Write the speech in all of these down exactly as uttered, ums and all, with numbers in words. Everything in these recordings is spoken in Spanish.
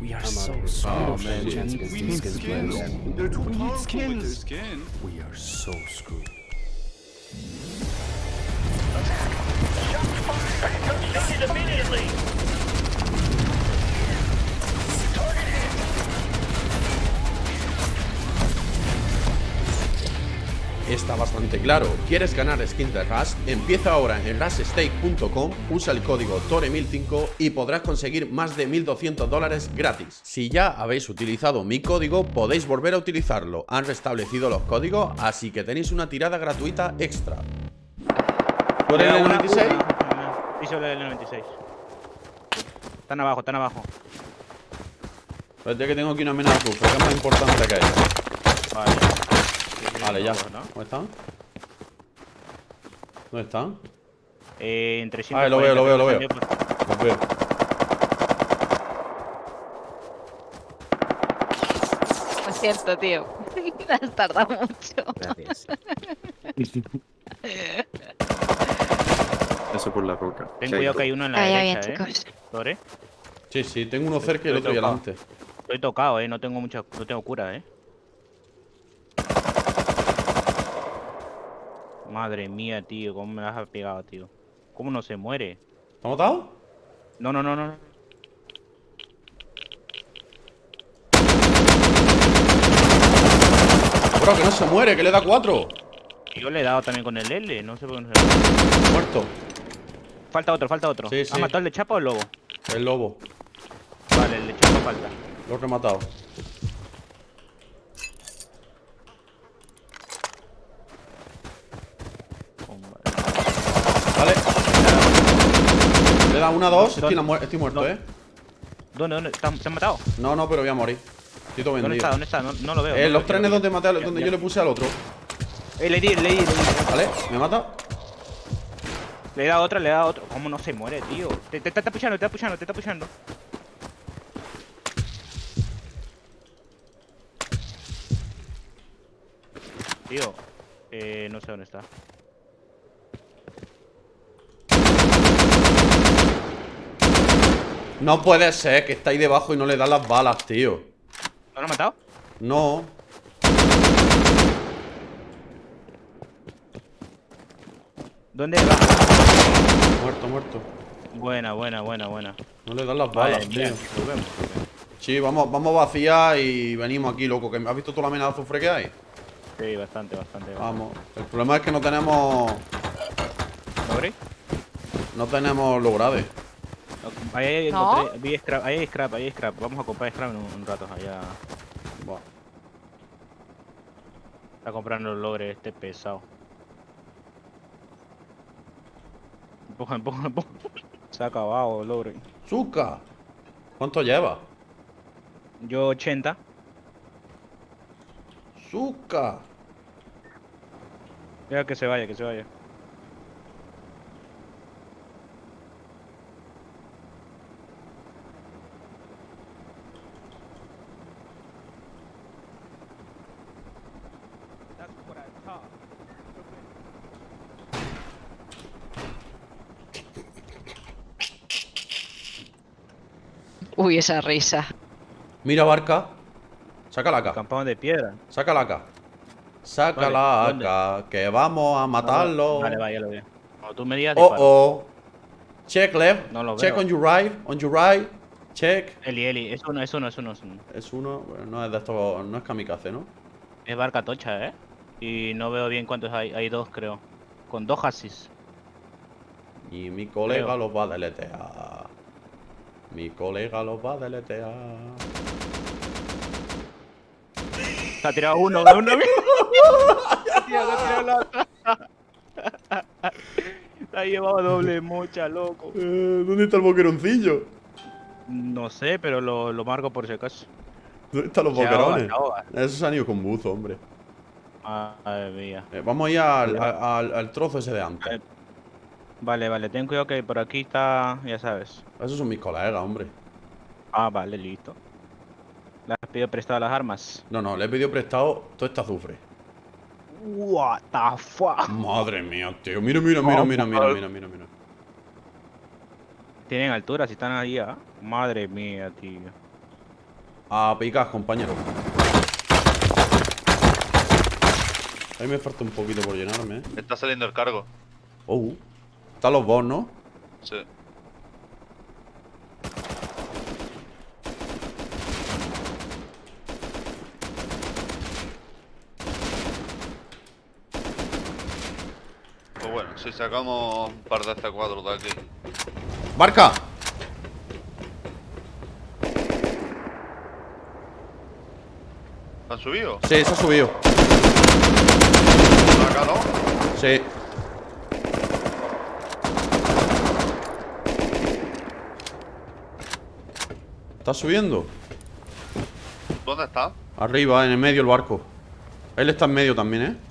We are I'm so out of here. screwed. Oh man, chance against these skins players. They're too We need powerful with skins. their skin. We are so screwed. Immediately. Está bastante claro. ¿Quieres ganar skins de Rush? Empieza ahora en rush stake punto com, usa el código Tore mil cinco y podrás conseguir más de mil doscientos dólares gratis. Si ya habéis utilizado mi código, podéis volver a utilizarlo. Han restablecido los códigos, así que tenéis una tirada gratuita extra. ¿Tú eres el noventa y seis? Sí, soy el noventa y seis. Están abajo, están abajo. Espérate que tengo aquí una mena de azufre, que es más importante que ella. Vale. Vale, ya. ¿No? ¿Dónde están? ¿Dónde están? Eh, entre Ah, lo veo, lo veo, lo veo. trescientos Los veo. Lo siento, tío. Has tardado mucho. Gracias. Eso por la roca. Ten cuidado que hay uno en la Vaya derecha, bien, eh. chicos. Tore. Sí, sí, tengo uno cerca y el otro ahí tocado. adelante. Estoy tocado, eh. No tengo mucha. No tengo cura, eh. Madre mía, tío. ¿Cómo me las has pegado, tío? ¿Cómo no se muere? ¿Te ha matado? No, no, no, no. Bro, que no se muere, que le da cuatro. Yo le he dado también con el L. No sé por qué no se muere. Muerto. Falta otro, falta otro. Sí, sí. ¿Has matado el de Chapa o el lobo? El lobo. Vale, el de Chapa falta. Lo he rematado. Vale. Le da una, dos. Estoy, la mu- estoy muerto, eh. ¿Dónde, dónde? ¿Te han, te han matado? No, no, pero voy a morir. Estoy todo ¿Dónde vendido. está? ¿Dónde está? No, no lo veo. Eh, no los lo trenes veo. donde maté, al- Ya, donde ya. yo le puse al otro. Eh, le di, le di, le di. Vale, me mata. Le he dado otra, le he dado otro. ¿Cómo no se muere, tío? Te, te, te está pushando, te está pushando, te está pushando. Tío, eh, no sé dónde está. No puede ser que está ahí debajo y no le dan las balas, tío. ¿No lo has matado? No. ¿Dónde va? Muerto, muerto. Buena, buena, buena, buena. No le dan las balas, Vale, tío. mira, lo vemos. Sí, vamos, vamos a vaciar y venimos aquí, loco. ¿Has visto toda la mena de azufre que hay? Sí, bastante, bastante. Vamos. El problema es que no tenemos. ¿Lo abrís? No tenemos logrades. Ahí hay, ¿No? encontré, vi scrap, ahí hay scrap, ahí hay scrap. Vamos a comprar scrap en un, un rato allá. Buah. Está comprando los logres este pesado. Empuja, empuja, empuja. Se ha acabado el logre. ¡Zuka! ¿Cuánto lleva? Yo ochenta. ¡Zuka! Mira que se vaya, que se vaya. Uy, esa risa. Mira, barca. Sácala acá. Campamento de piedra. Sácala acá. Sácala Vale, acá. Que vamos a matarlo. Vale, vale, ya lo veo. Cuando tú me digas, Oh, disparo. oh. Check left. No lo Check veo. on your right. On your right. Check. Eli, Eli, es uno, es uno, es uno, es uno. Es uno. Bueno, no es de estos. No es kamikaze, ¿no? Es barca tocha, eh. Y no veo bien cuántos hay. Hay dos, creo. Con dos hasis. Y mi colega Creo. los va a deletear. Mi colega los va a deletear. Se ha tirado uno, de uno. Tío, se ha tirado la otra. Se ha llevado doble mocha, loco. Eh, ¿Dónde está el boqueroncillo? No sé, pero lo, lo marco por si acaso. ¿Dónde están los Se ahoga, boquerones? se ahoga. Esos se han ido con buzo, hombre. Madre mía. Eh, vamos a ir al, a- al, al trozo ese de antes. Vale, vale, ten cuidado que por aquí está, ya sabes. Esos son mis colegas, hombre. Ah, vale, listo. ¿Le has pedido prestado las armas? No, no, le he pedido prestado todo este azufre. What the fuck. Madre mía, tío. Mira, mira, mira, mira, mira, mira, mira, mira. Tienen altura, si están ahí, ¿ah? Madre mía, tío. A picar, compañero. Ahí me falta un poquito por llenarme, ¿eh? Está saliendo el cargo. Oh. Están los boss, ¿no? Sí. Pues bueno, si sacamos un par de C cuatro de aquí. ¡Barca! ¿Han subido? Sí, se ha subido. Acá, ¿no? Sí. ¿Está subiendo? ¿Dónde está? Arriba, en el medio el barco. Él está en medio también, ¿eh?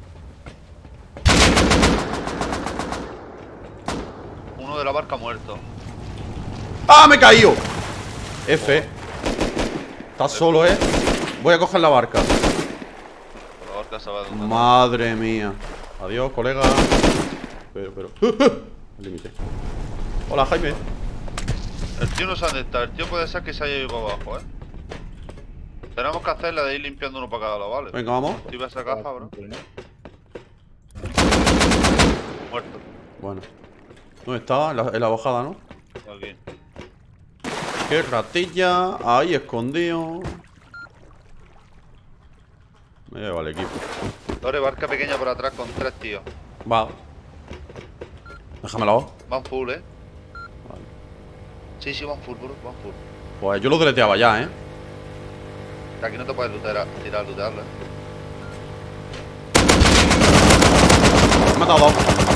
Uno de la barca muerto. ¡Ah, me he caído! F. Está solo, ¿eh? Voy a coger la barca. La barca se va de un Madre mía. Adiós, colega. Pero, pero... El límite. Hola, Jaime. El tío no sabe dónde está. El tío puede ser que se haya ido para abajo, ¿eh? Tenemos que hacer la de ir limpiando uno para cada lado, ¿vale? Venga, vamos. Activa esa caja, bro. Muerto. Bueno. ¿Dónde está? En la, en la bajada, ¿no? Aquí. Qué ratilla. Ahí escondido. Me lleva el equipo. Ahora barca pequeña por atrás con tres tíos. Va. Déjamelo. Van full, ¿eh? Vale. Sí, sí, van full, bro. Van full. Pues yo lo deleteaba ya, ¿eh? De aquí no te puedes lootear, tirar a lootearlo, ¿eh? He matado dos.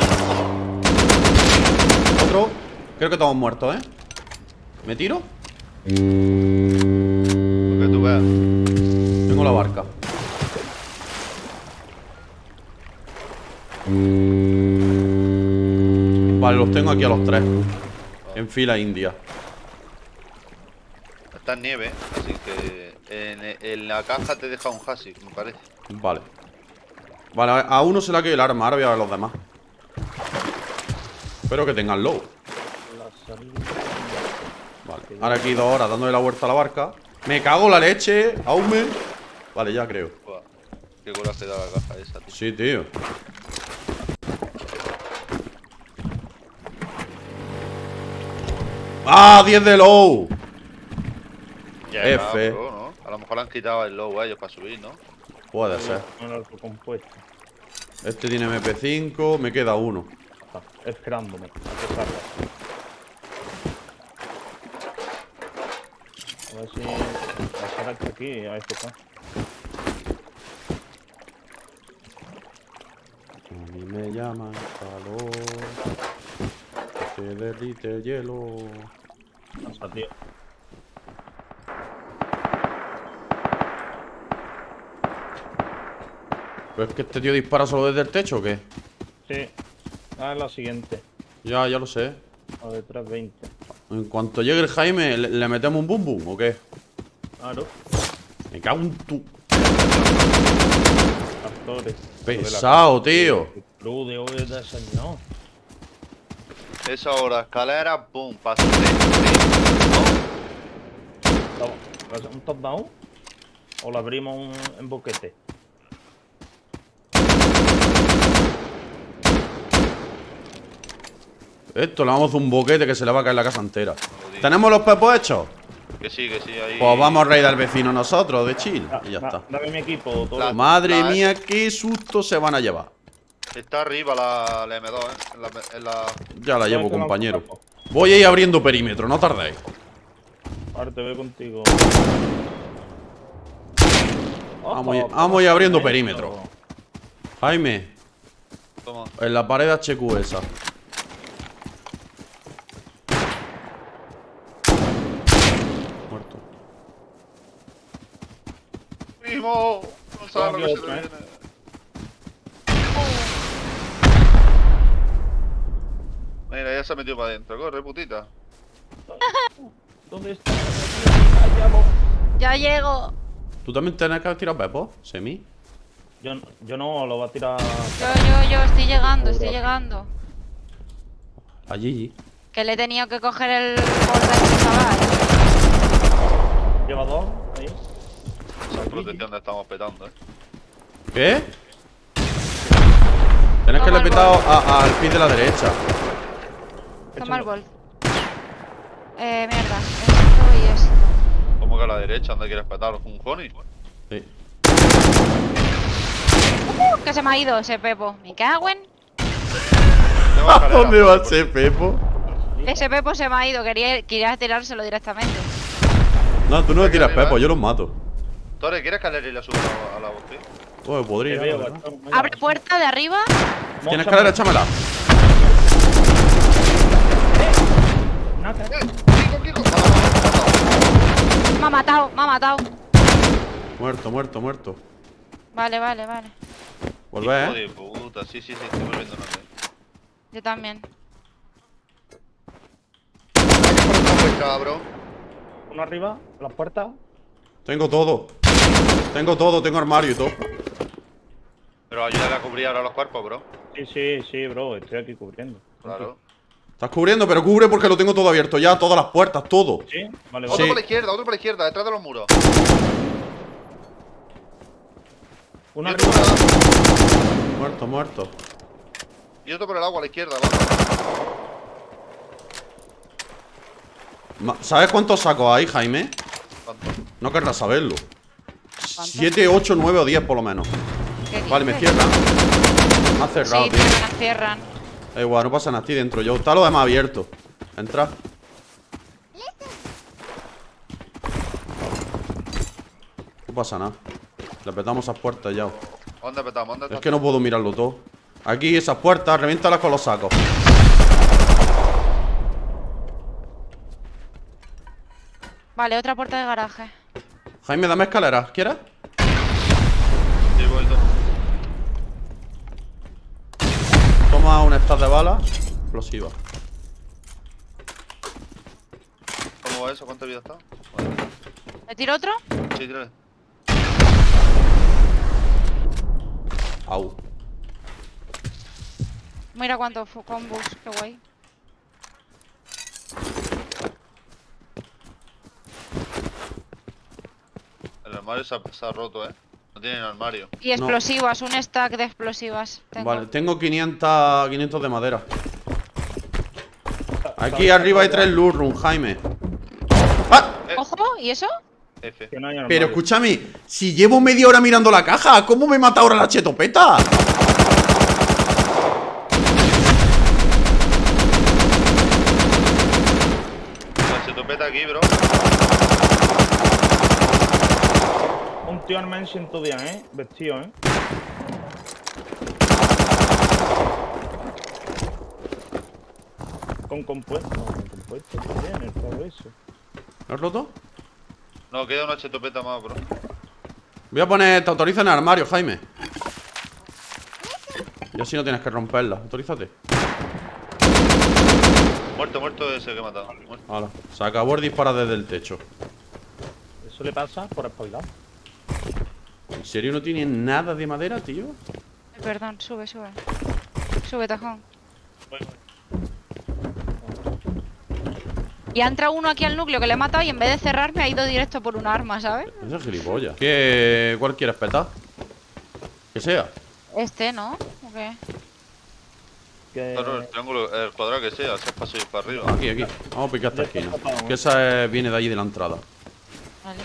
Otro. Creo que todos muertos, ¿eh? ¿Me tiro? Lo que tú veas. Tengo la barca. Vale, los tengo aquí a los tres. En fila india. Está en nieve, así que en, en la caja te deja un Hasik, me parece. Vale. Vale, a uno se le ha caído el arma. Ahora voy a ver los demás. Espero que tengan low. Vale, ahora aquí dos horas dándole la vuelta a la barca. Me cago en la leche. Aume. Vale, ya creo. Buah, qué coraje da la caja esa, tío. Sí, tío. ¡Ah! diez de low. Ya, F. bro, ¿no? A lo mejor le han quitado el low a ellos para subir, ¿no? Puede ser. Un arco compuesto. Este tiene M P cinco. Me queda uno. Está esperándome. A que salga. A ver si... pasar hasta aquí, a esto acá. A mí me llaman calor. Se derrite el hielo. Pasa, tío. ¿Pero es que este tío dispara solo desde el techo o qué? Sí. Ah, es la siguiente. Ya, ya lo sé. A de trescientos veinte. En cuanto llegue el Jaime, ¿le, le metemos un boom boom o qué? Claro. Me cago en tu... Actores. Pesado, tío. Cruz de hoy de señor. Esa hora, escalera, boom, pase. ¿Un top down? ¿O lo abrimos un, en boquete? Esto le vamos a hacer un boquete que se le va a caer la casa entera. ¿Tenemos los pepos hechos? Que sí, que sí, ahí. Pues vamos a raid al vecino nosotros, de chill. Da- Y ya da- está. Dame mi equipo, todo. La- Madre la- mía, qué susto se van a llevar. Está arriba la, la M dos, ¿eh? En la, en la... Ya la llevo, Dame tu compañero. campo. Voy a ir abriendo perímetro, no tardéis. Ahora te veo contigo. Vamos a ir- Ojo, vamos a ir abriendo esto. perímetro. Jaime, Toma. en la pared H Q esa. Muerto. ¡Primo! No sabes lo que se te Toma, viene. Mira, ya se ha metido para adentro. Corre, putita. ¿Dónde está? Allá vos. Ya llego. ¿Tú también tenés que tirar pepos, Semi? Yo, yo no, lo va a tirar. Yo, yo, yo, estoy llegando, estoy llegando. Allí. Que le he tenido que coger el borde del chaval. Lleva dos ahí. protección de estamos petando, eh. ¿Qué? Tienes que Toma le el petado bol. a- al pin de la derecha. Toma el bol. Eh, mierda. Esto y esto. ¿Cómo que a la derecha? ¿Dónde quieres petar? ¿Un honey? Sí. Uh, que se me ha ido ese Pepo. Me cago en. Tengo ¿A escalera, dónde va por- ese Pepo? Ese Pepo se me ha ido. Quería, quería tirárselo directamente. No, tú no le tiras escalera, Pepo, ¿eh? yo los mato. Tore, ¿quieres escalera y la subo a la, a la botella? Pues Te podría, veo, la verdad. bastón, venga. Abre puerta de arriba. ¿Tienes escalera? Échamela. Nada. ¡Kiko, Kiko! Me ha matado, me ha matado. Muerto, muerto, muerto. Vale, vale, vale. Volvé, Hijo eh. de puta, sí, sí, sí, estoy volviendo a Yo también. cabrón. Uno arriba, las puertas. Tengo todo. Tengo todo, tengo armario y todo. Pero ayúdale a cubrir ahora los cuerpos, bro. Sí, sí, sí, bro. Estoy aquí cubriendo. Claro. Estás cubriendo, pero cubre porque lo tengo todo abierto ya, todas las puertas, todo. Sí, vale, Otro vale. Sí. por la izquierda, otro por la izquierda, detrás de los muros. Uno Y otro arriba. por el, Muerto, muerto. y otro por el agua a la izquierda, abajo. Ma- ¿Sabes cuántos sacos hay, Jaime? ¿Cuánto? No querrás saberlo. ¿Cuántos? siete, ocho, nueve o diez por lo menos. ¿Qué Vale, me dices? cierran. Me ha cerrado, Sí, tío. cierran, cierran. Da igual, no pasa nada, estoy dentro yo. Está lo demás abierto. Entra. No pasa nada. Le petamos esas puertas ya. ¿Dónde petamos? ¿Dónde Es está? que no puedo mirarlo todo. Aquí esas puertas, reviéntalas con los sacos. Vale, otra puerta de garaje. Jaime, dame escaleras, ¿quieres? Sí, voy todo. Toma un stack de balas explosiva. ¿Cómo va eso? ¿Cuánta vida está? Vale. ¿Me tiro otro? Sí, tírale. Au. Mira cuántos fu- combos, qué guay. El armario se ha, se ha roto, eh. No tienen armario. Y explosivas, un stack de explosivas. Tengo. Vale, tengo quinientos, quinientos de madera. Aquí arriba hay tres loot room, Jaime. ¡Ah! Ojo, ¿y eso? F. Que no hay armario. Pero escúchame, si llevo media hora mirando la caja, ¿cómo me mata ahora la chetopeta? La chetopeta aquí, bro. Un tío armado en ciento diez, eh. Vestido, eh. Con compuesto. No, con compuesto también, el todo eso. ¿Lo has roto? No, queda una chetopeta más, bro. Voy a poner, te autorizo en el armario, Jaime. Y así no tienes que romperla. Autorízate. Muerto, muerto ese que he matado. Muerto. Ahora, se acabó el disparo desde el techo. Eso le pasa por spoiler. ¿En serio no tiene nada de madera, tío? Ay, perdón, sube, sube. Sube, tajón. Y ha entrado uno aquí al núcleo que le he matado y en vez de cerrarme ha ido directo por un arma, ¿sabes? Ese es gilipollas. ¿Qué? ¿Cuál quieres petar? Que sea. Este, ¿no? ¿O qué? Que... Claro, el triángulo, el cuadrado que sea, si es para subir para arriba. Aquí, aquí. Vamos a picar esta esquina. Que esa eh, viene de allí de la entrada. Vale.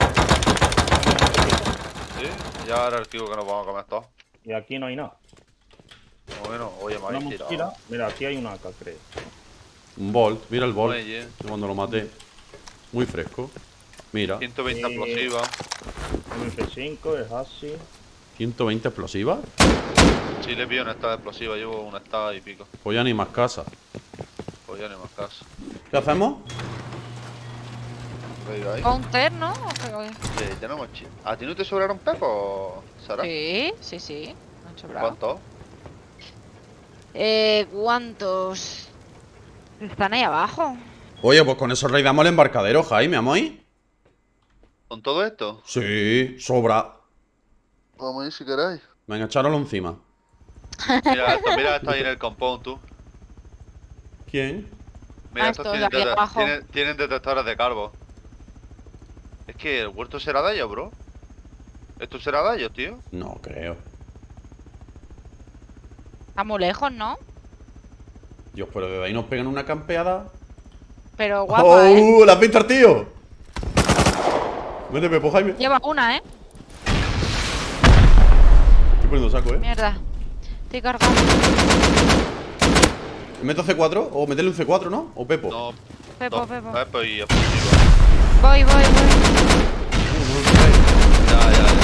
Sí, ya ahora el tío que nos vamos a comer todos. Y aquí no hay nada. Bueno, oye, me Una habéis mochila. tirado. Mira, aquí hay una acá, creo. Un Bolt. Mira el Bolt. Muelle, De cuando lo maté. Muy fresco. Mira. ciento veinte Eh, explosivas. Un F cinco, es así. ciento veinte explosivas. Sí, le pido una estada explosiva, llevo una estada y pico. Pues ya ni más casa. Pues ya no hay más caso. ¿Qué hacemos? Venga, ahí. Counter, ¿no? ¿O qué? Sí, tenemos chi- ¿A ti no te sobraron pepos, Sara? Sí, sí, sí. Me han sobrado. ¿Cuántos? Eh, ¿cuántos? Están ahí abajo. Oye, pues con eso raidamos el embarcadero, Jaime, ¿vamos ahí? ¿Con todo esto? Sí, sobra. Vamos a ir si queréis. Venga, echáralo encima. Mira esto, mira esto ahí en el compound, tú. ¿Quién? Mira, Ah, estos estos tienen, de aquí dete- abajo. tienen, tienen detectores de carbo. Es que el huerto será de ellos, bro. ¿Esto será de ellos, tío? No creo. Está muy lejos, ¿no? Dios, pero desde ahí nos pegan una campeada. Pero guapa, ¡Oh! ¿eh? ¡La has visto al tío! Vete, Pepo, Jaime. Lleva una, ¿eh? Estoy poniendo saco, ¿eh? Mierda. Estoy cargando. ¿Meto C cuatro? O meterle un C cuatro, ¿no? ¿O Pepo? No. Pepo, no. Pepo. Pepo y ofensiva. Voy, voy, voy. Ya, ya, ya.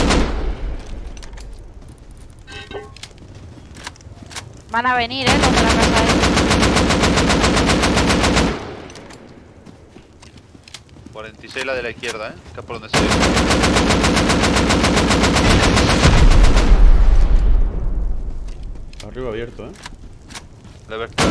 Van a venir, ¿eh? Los de la casa, ¿eh? cuarenta y seis la de la izquierda, ¿eh? Que es por donde se ve. Arriba abierto, ¿eh? Debe estar.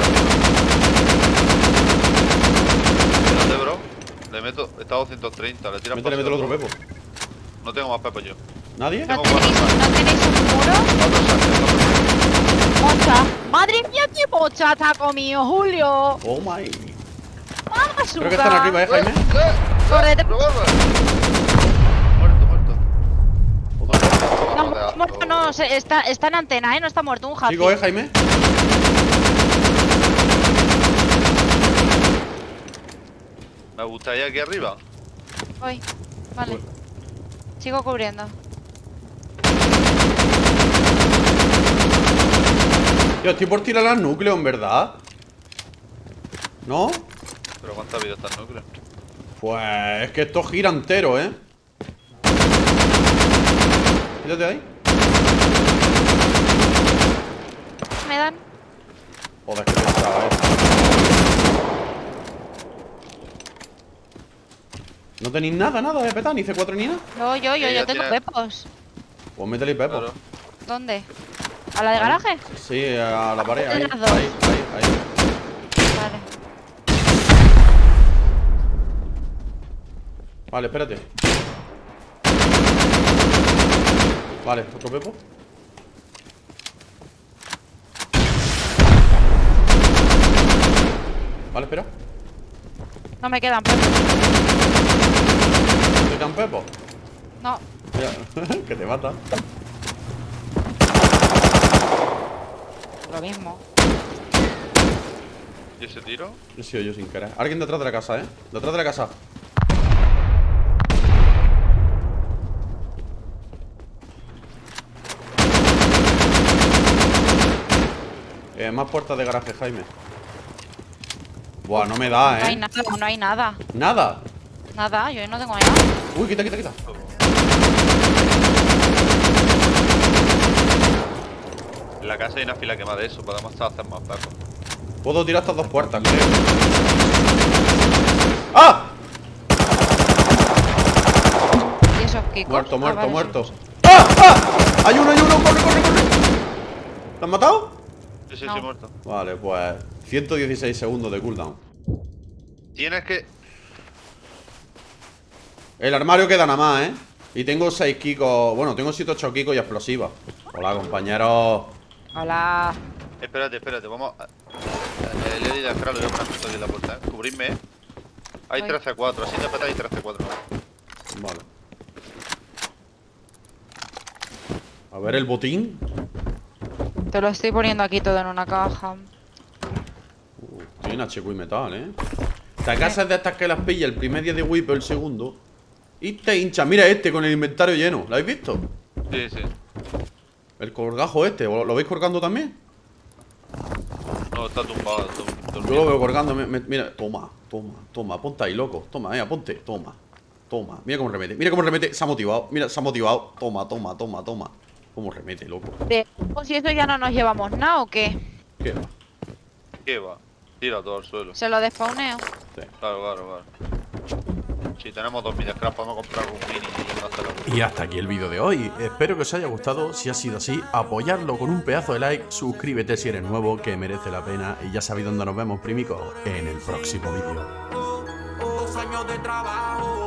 Espérate, bro. Le meto. Está a doscientos treinta. Le tiras Métele, métele otro Pepo. No tengo más Pepo yo. ¿Nadie? ¿No Tengo tenéis, cuatro ¿No tenéis un muro? Cuatro saques, cuatro ¡Mocha! ¡Madre mía, qué mocha te ha comido, Julio! Oh my. ¡Vamos, Creo que están arriba, ¿eh, Jaime? Córrete. Revuelve. Muerto, muerto. No, muerto no, se- está, está en antena, ¿eh? No está muerto, un happy. Sigo, ¿eh, Jaime? Me gustaría aquí arriba. Voy. Vale. Sigo cubriendo. Yo estoy por tirar al núcleo, en verdad. ¿No? Pero ¿cuántas vidas está el núcleo? Pues es que esto gira entero, ¿eh? Quítate ahí. ¿Me dan? Joder, que pesada, eh. No tenéis nada, nada de petar, ni C cuatro ni nada. Yo, yo, yo, Ella yo tengo tiene- pepos. Pues métele Pepo. Claro. ¿Dónde? ¿A la de garaje? Sí, a la pared, ahí, Las dos. ahí, ahí, ahí. Vale. Vale, espérate. Vale, otro Pepo. Vale, espera. No me quedan pepos. ¿Te quedan Pepo? No. Mira, que te mata. Lo mismo. ¿Y ese tiro? He sido yo sin querer. Alguien detrás de la casa, ¿eh? Detrás de la casa. Eh, más puertas de garaje, Jaime. Buah, no me da, No hay ¿eh? nada, no hay nada. Nada. Nada, yo no tengo nada. Uy, quita, quita, quita. En la casa hay una fila que más de eso. Podemos hacer más tacos. Puedo tirar estas dos puertas, creo. ¡Ah! ¿Y esos kikos? Muerto, Ah, muerto, vale, muerto. sí. ¡Ah! ¡Ah! ¡Hay uno, hay uno! ¡Corre, corre, corre! ¿Lo han matado? Sí, sí, No. sí, muerto. Vale, pues ciento dieciséis segundos de cooldown. Tienes que. El armario queda nada más, ¿eh? Y tengo seis kikos. Bueno, tengo siete ocho kikos y explosivas. Hola, compañeros. Hola. Espérate, espérate, vamos a. Eh, le di de entrar, lo voy a poner justo aquí en la puerta, ¿eh? Cubridme, ¿eh? Hay Voy. trece cuatro, así te petáis trece cuatro. Vale. A ver el botín. Te lo estoy poniendo aquí todo en una caja. Uh, tiene H Q y metal, ¿eh? Esta casa es de estas que las pilla el primer día de whip o el segundo. Y te hincha. Mira este con el inventario lleno. ¿Lo habéis visto? Sí, sí. El colgajo este. ¿Lo, lo veis colgando también? No, está tumbado. tum- Yo lo veo colgando. me- me- mira, toma, toma, toma. Ponte ahí, loco. Toma, venga, ponte. Toma, toma. Mira cómo remete. Mira cómo remete. Se ha motivado. Mira, se ha motivado. Toma, toma, toma, toma. Cómo remete, loco. De- ¿O si eso ya no nos llevamos nada o qué? ¿Qué va? ¿Qué va? Tira todo al suelo. Se lo despawneo. Sí. Claro, claro, claro. Si tenemos dos mini scrap, podemos comprar un mini y no hacerlo. Y hasta aquí el vídeo de hoy. Espero que os haya gustado. Si ha sido así, apoyadlo con un pedazo de like. Suscríbete si eres nuevo, que merece la pena. Y ya sabéis dónde nos vemos, primicos, en el próximo vídeo. Dos años de trabajo